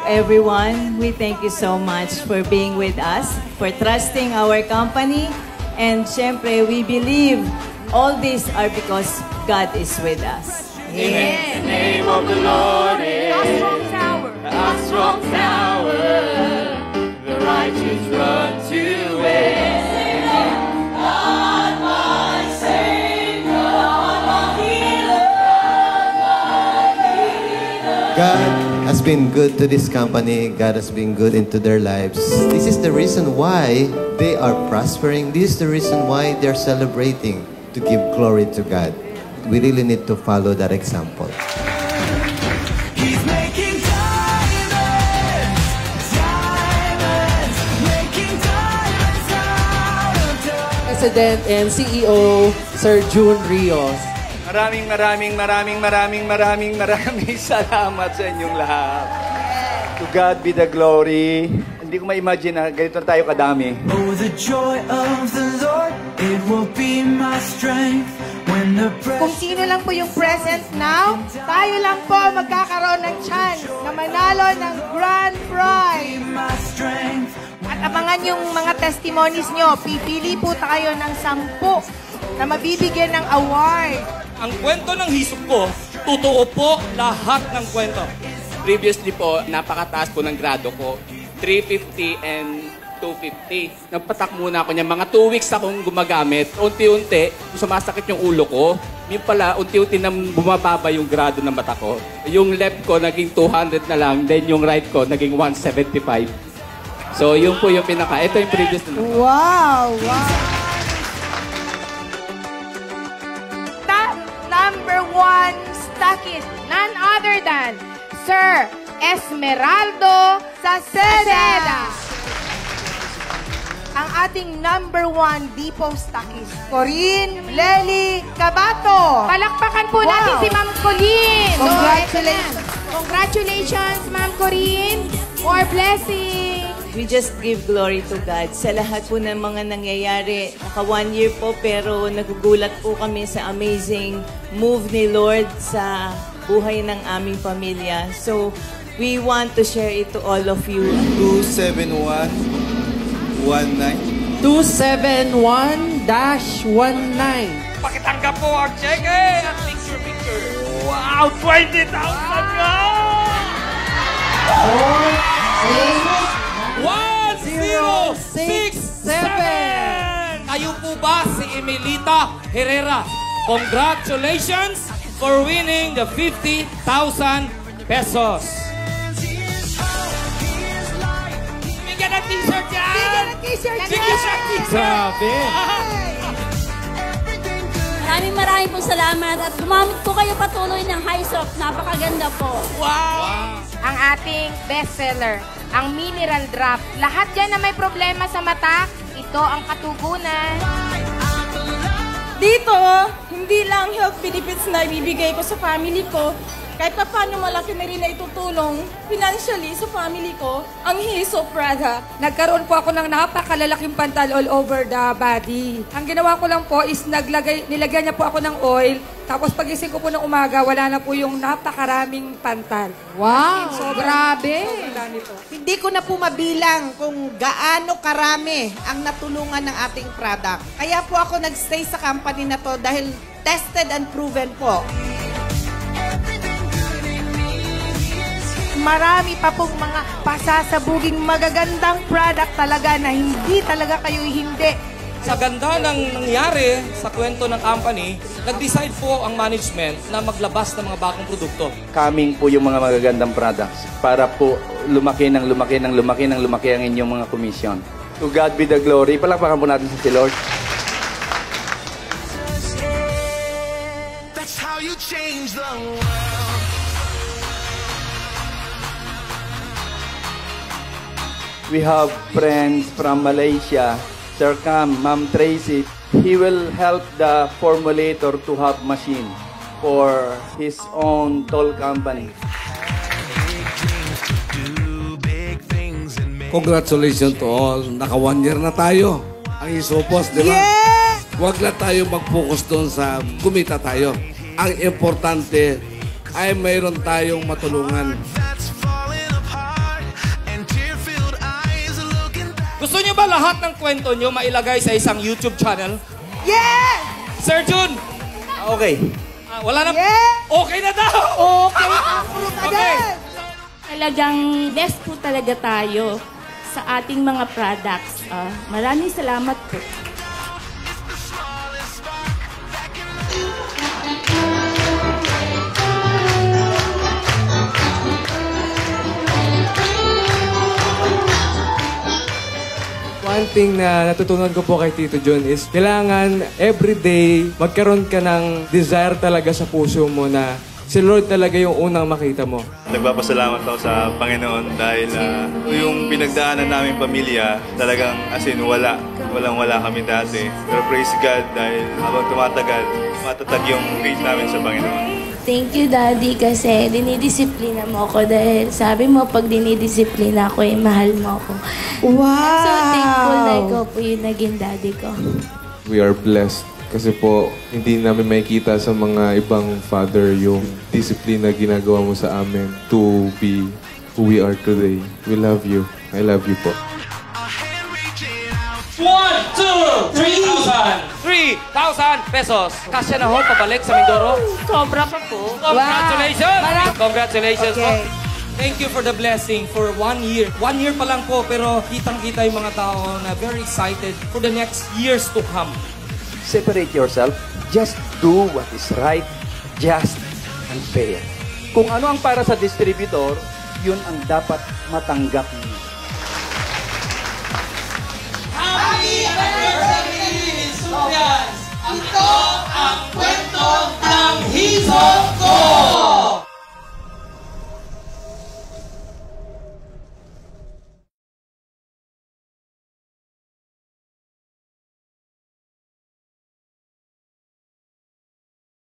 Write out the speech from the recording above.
everyone. We thank you so much for being with us, for trusting our company. And syempre, we believe all these are because God is with us. Amen. The name of the Lord is a strong tower. A strong tower. The righteous run to it. God, my Savior, my healer, my healer. God has been good to this company. God has been good into their lives. This is the reason why they are prospering. This is the reason why they're celebrating to give glory to God. We really need to follow that example. He's making diamonds, diamonds, making diamonds out of dust. President and CEO, Sir June Rios. Maraming salamat sa inyong lahat. To God be the glory. Hindi ko ma-imagine na ganito tayo kadami. Oh, the joy of the Lord, it will be my strength. Kung sino lang po yung present now, tayo lang po magkakaroon ng chance na manalo ng grand prize. At abangan yung mga testimonies nyo. Pipili po tayo ng 10 na mabibigyan ng award. Ang kwento ng hisop ko, totoo po lahat ng kwento. Previously po, napakataas po ng grado ko. 350 and 250. Nagpatak muna ako niya. Mga 2 weeks akong gumagamit. Unti-unti, sumasakit yung ulo ko. Yung pala, unti-unti na bumababa yung grado ng mata ko. Yung left ko, naging 200 na lang. Then yung right ko, naging 175. So, yun po yung pinaka. Ito yung previous na. Wow! Wow! Number 1 stockist, none other than Sir Esmeraldo Saceda. Ang ating number 1 depot stockist, Corinne Lely Cabato. Palakpakan po natin si Ma'am Corinne. Congratulations. Congratulations, Ma'am Corinne. More blessings. We just give glory to God sa lahat po ng mga nangyayari. Naka 1 year po pero nagugulat po kami sa amazing move ni Lord sa buhay ng aming pamilya. So, we want to share it to all of you. 271-19. 271-19. Pakitanggap po ang cheque at picture. Wow! 20,000 ka! 1067! Kayo po ba si Emilita Herrera? Congratulations for winning the 50,000 pesos. Bigyan ng t-shirt yan! Bigyan ng t-shirt yan! Bigyan siya t-shirt! Grabe! Maraming pong salamat at gumamit po kayo patuloy ng Hysoc. Napakaganda po. Wow! Ang ating bestseller, ang mineral drop. Lahat dyan na may problema sa mata, ito ang katugunan. Dito, hindi lang health benefits na ibibigay ko sa family ko, kahit pa paano malaki na rin na itutulong financially sa family ko, ang Hysoc product. Nagkaroon po ako ng napakalalaking pantal all over the body. Ang ginawa ko lang po is nilagyan niya po ako ng oil, tapos pagising ko po ng umaga, wala na po yung napakaraming pantal. Wow! Grabe! Hindi ko na po mabilang kung gaano karami ang natulungan ng ating product. Kaya po ako nagstay sa company na to dahil tested and proven po. Marami pa pong mga pasasabuging magagandang product talaga na hindi talaga kayo hindi. Sa ganda ng nangyari sa kwento ng company, nag-decide po ang management na maglabas ng mga bagong produkto. Coming po yung mga magagandang products para po lumaki ang inyong mga komisyon. To God be the glory. Palakpakan po natin si Lord. That's how you change the world. We have friends from Malaysia, Sir Cam, Ma'am Tracy. He will help the formulator to have machine for his own toll company. Congratulations to all. Naka 1 year na tayo. Ang isopos, di ba? Yeah! Huwag lang tayo mag-focus doon sa kumita tayo. Ang importante ay mayroon tayong matulungan. Gusto nyo ba lahat ng kwento nyo mailagay sa isang YouTube channel? Yes! Sir Jun! Okay. Wala na. Yes! Okay na daw! Okay, approve agad! Talagang best po talaga tayo sa ating mga products. Maraming salamat po. One thing na natutunan ko po kay Tito John is kailangan everyday magkaroon ka ng desire talaga sa puso mo na si Lord talaga yung unang makita mo. Nagpapasalamat ako sa Panginoon dahil yung pinagdaanan namin pamilya talagang as in walang-wala kami dati. Pero praise God dahil habang tumatagal, matatag yung faith namin sa Panginoon. Thank you, Daddy, kasi dinidisiplina mo ako dahil sabi mo, pag dinidisiplina ako, mahal mo ako. Wow! I'm so thankful na ikaw po yung naging daddy ko. We are blessed kasi po hindi namin makikita sa mga ibang father yung discipline na ginagawa mo sa amin to be who we are today. We love you. I love you po. 1, 2, 3,000! 3,000 pesos. Kasya na ho, pabalik sa Mindoro. Sobra pa po. Congratulations! Congratulations po. Okay. Thank you for the blessing for 1 year. 1 year pa lang po, pero kitang-kita yung mga tao na very excited for the next years to come. Separate yourself. Just do what is right, just, and fair. Kung ano ang para sa distributor, yun ang dapat matanggap niyo.